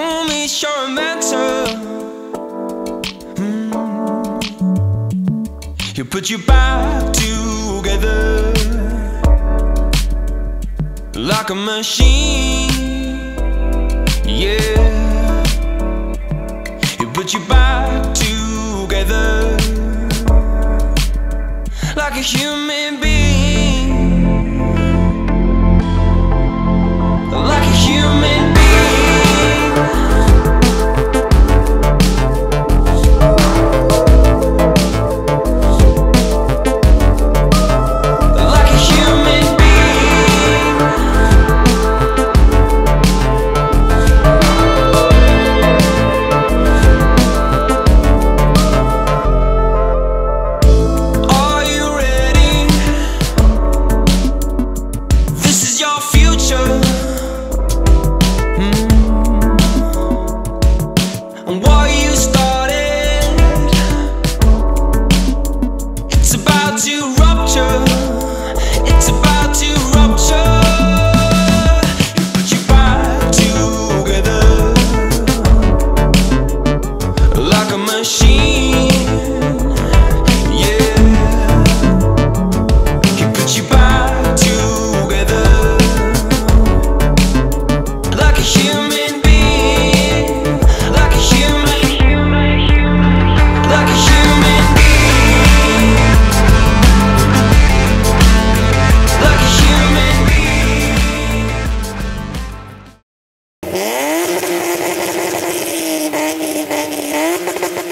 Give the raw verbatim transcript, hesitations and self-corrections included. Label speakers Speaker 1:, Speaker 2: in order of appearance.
Speaker 1: promise you're a mentor. mm. He'll put you back together like a machine, yeah. He'll put you back together like a human being, like a human being. And what you started, it's about to rupture. It's about to rupture. You put your back together like a machine, yeah. You put your back together like a human being, like a human, like a human being, like a human being.